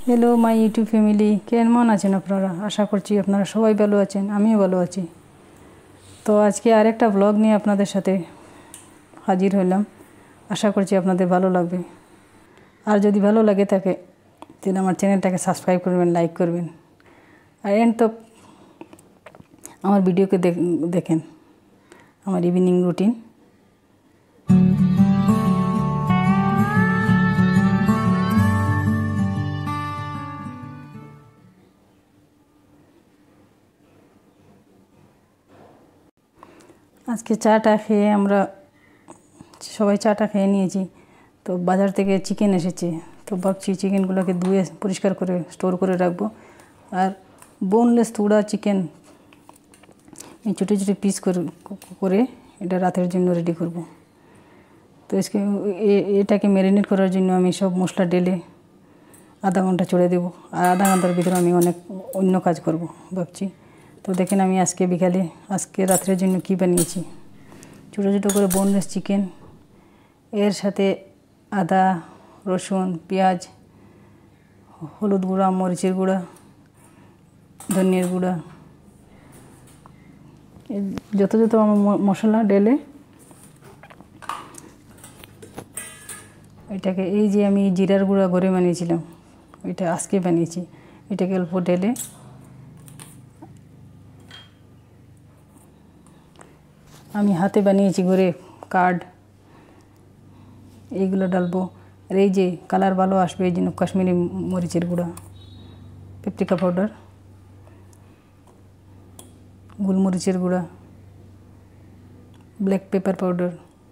Hello my YouTube family, কেমন আছেন আপনারা? আশা করছি আপনারা সবাই ভালো আছেন, আমিও ভালো আছি। তো আজকে আরেকটা ব্লগ নিয়ে আপনাদের সাথে হাজির হলাম। আশা করছি আপনাদের ভালো লাগবে। আর যদি ভালো লাগে থাকে তাহলে আমার চ্যানেলটাকে সাবস্ক্রাইব করবেন, লাইক করবেন, আর এন্ড তো আমার ভিডিওকে দেখেন, আমার ইভিনিং রুটিন। আজকে চাটা খেয়ে আমরা সবাই চাটা খেয়ে নিয়েছি। তো বাজার থেকে চিকেন এসেছে, তো ভাবছি চিকেনগুলোকে ধুয়ে পরিষ্কার করে স্টোর করে রাখবো। আর বোনলেস তুড়া চিকেন ছোটো ছোটো পিস করে এটা রাতের জন্য রেডি করব। তো এটাকে ম্যারিনেট করার জন্য আমি সব মশলা ঢেলে আধা ঘন্টা চড়ে দেবো। আর আধা ঘন্টার ভিতরে আমি অন্য কাজ করব ভাবছি। তো দেখেন আমি আজকে রাত্রের জন্য কী বানিয়েছি। ছোটো ছোটো করে বোনলেস চিকেন, এর সাথে আদা, রসুন, পেঁয়াজ, হলুদ গুঁড়া, মরিচের গুঁড়া, ধনিয়ার গুঁড়া, যত আমার মশলা ঢেলে এটাকে, এই যে আমি জিরার গুঁড়া ঘরে বানিয়েছিলাম, এটা আজকে বানিয়েছি, এটাকে অল্প ঢেলে আমি হাতে বানিয়েছি ঘরে কার্ড, এইগুলো ডালবো। আর এই যে কালার ভালো আসবে এই জন্য কাশ্মীরি মরিচের গুঁড়া, পেপরিকা পাউডার, গোলমরিচের গুঁড়া, ব্ল্যাক পেপার পাউডার,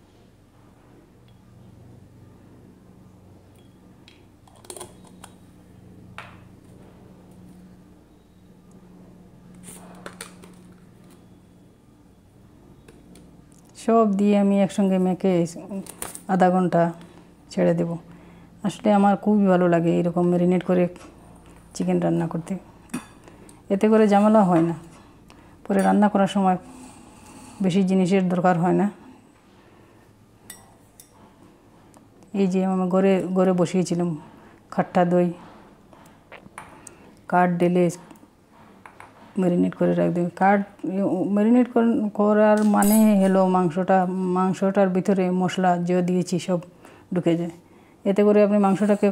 সব দিয়ে আমি একসঙ্গে মেখে আধা ঘন্টা ছেড়ে দেব। আসলে আমার খুবই ভালো লাগে এরকম ম্যারিনেট করে চিকেন রান্না করতে। এতে করে ঝামেলা হয় না, পরে রান্না করার সময় বেশি জিনিসের দরকার হয় না। এই যে আমি ঘরে বসিয়েছিলাম খাট্টা দই, কাঠ ঢেলে ম্যারিনেট করে রাখবে। ম্যারিনেট করার মানে হলো মাংসটার ভিতরে মশলা যা দিয়েছি সব ঢুকে যায়। এতে করে আপনি মাংসটাকে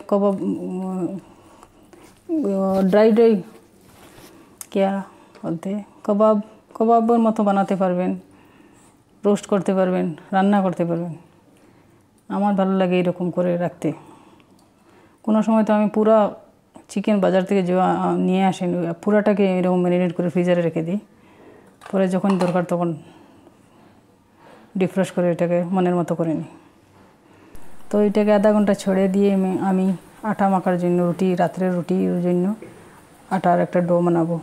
ড্রাই বলতে কবাবের মতো বানাতে পারবেন, রোস্ট করতে পারবেন, রান্না করতে পারবেন। আমার ভালো লাগে এরকম করে রাখতে। কোনো সময় তো আমি পুরা চিকেন বাজার থেকে নিয়ে আসেন, পুরাটাকে এরকম ম্যারিনেট করে ফ্রিজারে রেখে দিই। পরে যখন দরকার তখন ডিফ্রস্ট করে এটাকে মনের মতো করে নিই। তো এটাকে আধা ঘন্টা ছড়ে দিয়ে আমি আটা মাখার জন্য রাত্রের রুটির জন্য আটার একটা ডো বানাবো।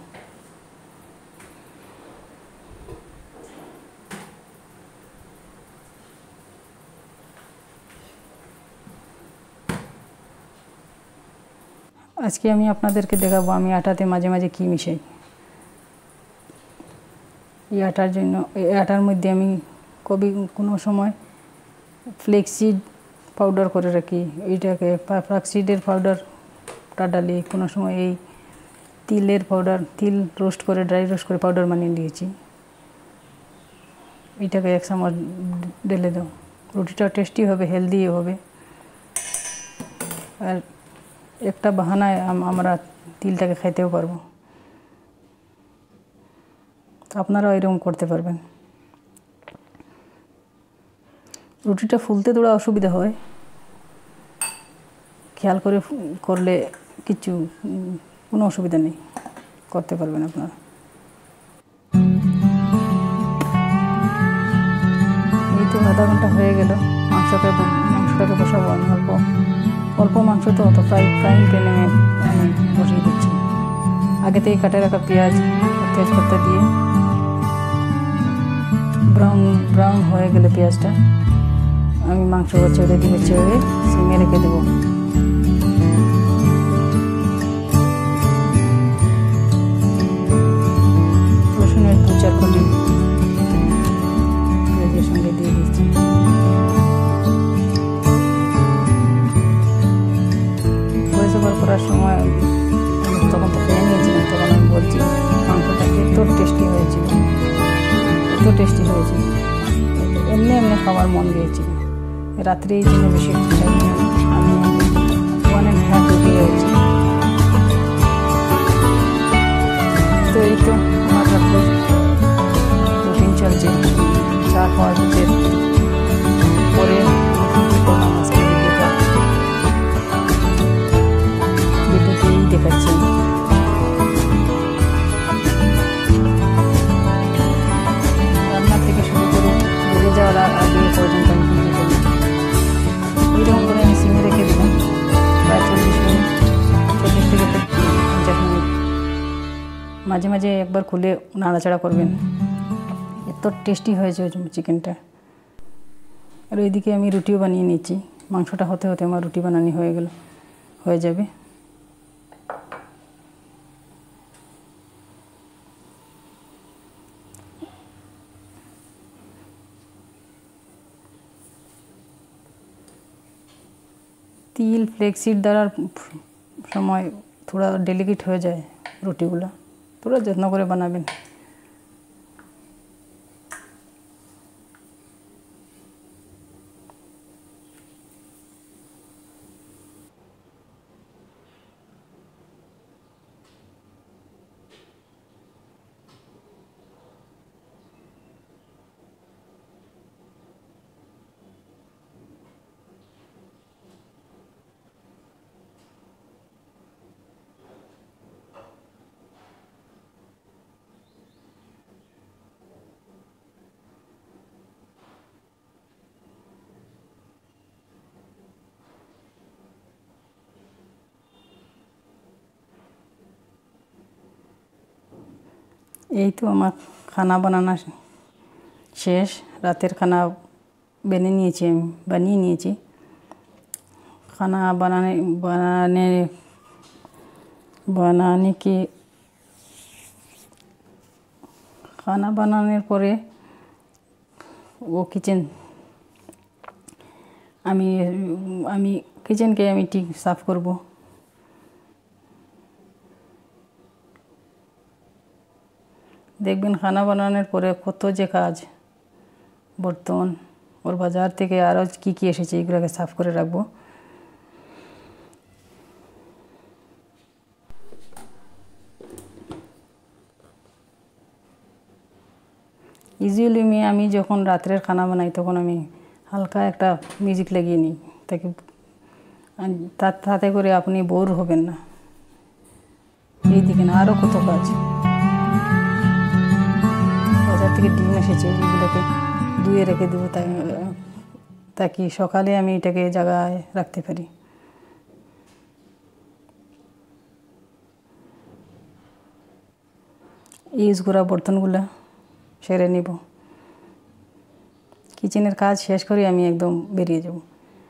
আজকে আমি আপনাদেরকে দেখাবো আমি আটাতে মাঝে মাঝে কী মিশাই। এই আটার মধ্যে আমি কোনো সময় ফ্লেক্সিড পাউডার করে রাখি, এইটাকে ফ্লাক্সিডের পাউডারটা ডালি। কোনো সময় এই তিলের পাউডার, তিল ড্রাই রোস্ট করে পাউডার বানিয়ে দিয়েছি, এইটাকে 1 চামচ ঢেলে দাও। রুটিটা টেস্টি হবে, হেলদিও হবে। আর একটা বাহানায় আমরা তিলটাকে খাইতেও পারবো। আপনারাও এরকম করতে পারবেন। রুটিটা ফুলতে তোলা অসুবিধা হয়, খেয়াল করে করলে কোনো অসুবিধা নেই, করতে পারবেন আপনারা। এই তো আধা ঘন্টা হয়ে গেল, মাংসটাকে বসাবো। আমি অল্প মাংস তো অত ফ্রাইং প্যানে আমি বসিয়ে দিচ্ছি। আগে থেকে কাটে রাখা পেঁয়াজ তেজপাতা দিয়ে ব্রাউন হয়ে গেলে পেঁয়াজটা আমি মাংস ছেড়ে সিমে রেখে দেবো। রসুনের 2-4 কোটি পেঁয়াজের সঙ্গে দিয়ে দিচ্ছি। খাওয়ার সময় তখন তো খেয়ে নিয়েছিলাম, তখন আমি বলছি মাংসটা এত টেস্টি হয়েছিল, এত টেস্টি হয়েছিল, এমনি এমনি খাবার মন গিয়েছিল। রাত্রে এই জন্য বেশি খাইনি, আমি 1.5 রুটি হয়েছি। তো এই তো আমার রাত্রে রুটিন চলছে। চা খাওয়ার পরে করলাম আজকে ভিডিওতেই দেখাচ্ছি। রান্নার থেকে শুরু করে বেড়ে যাওয়ার আগে পর্যন্ত আমি কী কী করি, এরকম করে আমি সিমে রেখে দিলাম প্রায় 40 মিনিট, 40 থেকে 50 মিনিট। মাঝে মাঝে একবার খুলে নাড়াচাড়া করবেন, এত টেস্টি হয়েছে চিকেনটা। আর ওইদিকে আমি রুটিও বানিয়ে নিচ্ছি, মাংসটা হতে হতে আমার রুটি বানানি হয়ে যাবে। তিল ফ্লেক্সিড দেওয়ার সময় थोड़ा डेलिकेट हो जाए রুটিগুলো, थोड़ा যত্ন করে বানাবেন। এই তো আমার খানা বানানো শেষ, রাতের খানা বানিয়ে নিয়েছি। খানা বানানোর পরে ও আমি কিচেনকে আমি ঠিক সাফ করব। দেখবেন খানা বানানোর পরে কত যে কাজ, বর্তন ওর বাজার থেকে আরও কী কী এসেছে এগুলোকে সাফ করে রাখবো। ইউজুয়ালি আমি যখন রাত্রের খানা বানাই তখন আমি হালকা একটা মিউজিক লাগিয়ে নিই, তাতে করে আপনি বোর হবেন না। এইদিকে না আরও কত কাজ, বাজার থেকে ডিম এসেছে, এগুলোকে ধুয়ে রেখে দেবো তাকি সকালে আমি এটাকে জায়গায় রাখতে পারি। ইউজ করা বর্তনগুলো সেরে নেব, কিচেনের কাজ শেষ করে আমি একদম বেরিয়ে যাব।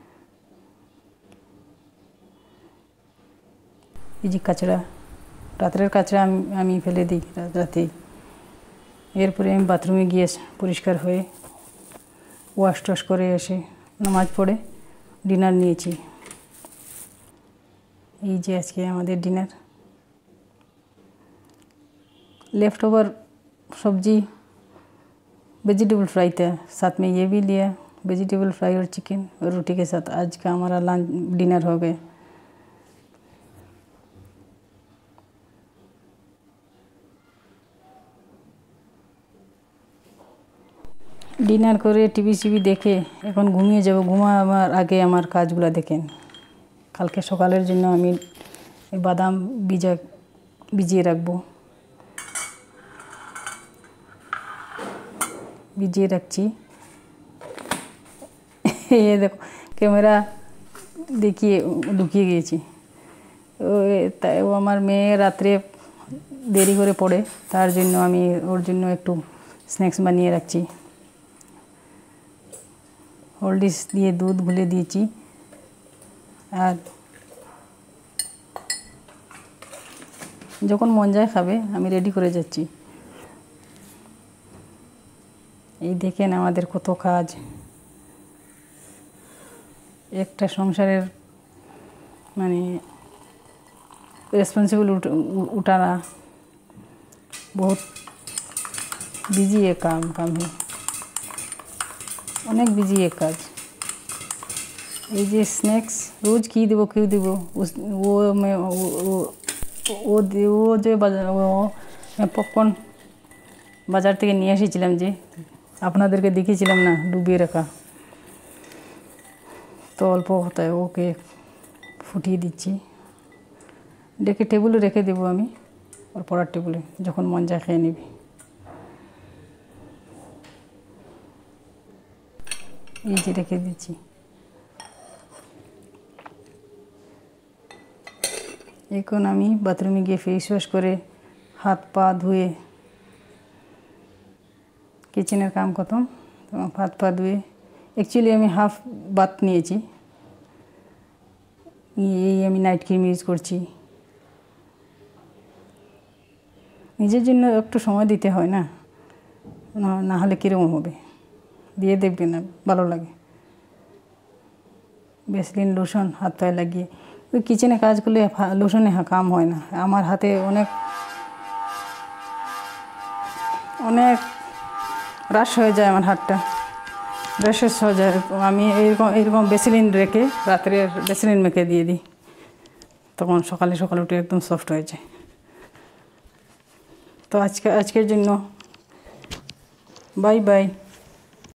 এই যে কাচড়া, রাত্রের কাচড়া আমি ফেলে দিই রাতেই। এরপরে আমি বাথরুমে গিয়ে পরিষ্কার হয়ে ওয়াশ টশ করে এসে নামাজ পড়ে ডিনার নিয়েছি। এই যে আজকে আমাদের डिनर, लेफ्ट ओवर सब्जी वेजिटेबल फ्राई था, साथ में ये भी लिया वेजिटेबल फ्राई और चिकन और रोटी के साथ आज का हमारा लंच डिनर हो गया। ডিনার করে টিভি দেখে এখন ঘুমিয়ে যাব। ঘুমাবার আগে আমার কাজগুলো দেখেন। কালকে সকালের জন্য আমি বাদাম ভিজিয়ে রাখবো, ভিজিয়ে রাখছি। ये देखो ক্যামেরা দেখিয়ে ঢুকিয়ে গিয়েছি। ও আমার মেয়ে রাত্রে দেরি করে পড়ে, তার জন্য আমি ওর জন্য একটু স্ন্যাক্স বানিয়ে রাখছি। হলডিস দিয়ে দুধ গুলে দিয়েছি, আর যখন মন যায় খাবে আমি রেডি করে যাচ্ছি। এই দেখেন আমাদের কত কাজ, একটা সংসারের মানে रिस्पॉन्सिबल उठाना, बहुत बिजी एक काम है, अनेक बिजी एक काज। ये जो स्नैक्स रोज की देव उस वो मैं वो जो बाजार मैं पपकर्न बाजार থেকে নিয়ে এসেছিলাম, যে আপনাদেরকে দেখিয়েছিলাম না ডুবিয়ে রাখা, তো অল্প হতায় ওকে ফুটিয়ে দিচ্ছি, ডেকে টেবিলে রেখে দেবো আমি, ওর পড়ার টেবিলে, যখন মন যায় খেয়ে নিবি। এই যে রেখে দিচ্ছি। এখন আমি বাথরুমে গিয়ে ফেস ওয়াশ করে হাত পা ধুয়ে কিচেনের কাম খতম। তো হাত পা ধুয়ে অ্যাকচুয়ালি আমি হাফ বাথ নিয়েছি, এই আমি নাইট ক্রিম ইউজ করছি। নিজের জন্য একটু সময় দিতে হয় না, না হলে কীরকম হবে, দিয়ে দেখবে না ভালো লাগে। ভ্যাসলিন লোশন হাত পায়ে লাগিয়ে, ওই কিচেনে কাজ করলে লোশনে কাম হয় না। আমার হাতে অনেক রাশ হয়ে যায়, আমার হাতটা র্যাশেস হয়ে যায়। আমি এইরকম ভ্যাসলিন রেখে রাত্রে ভ্যাসলিন মেখে দিয়ে দিই, তখন সকালে উঠে একদম সফট হয়ে যায়। তো আজকের জন্য বাই বাই।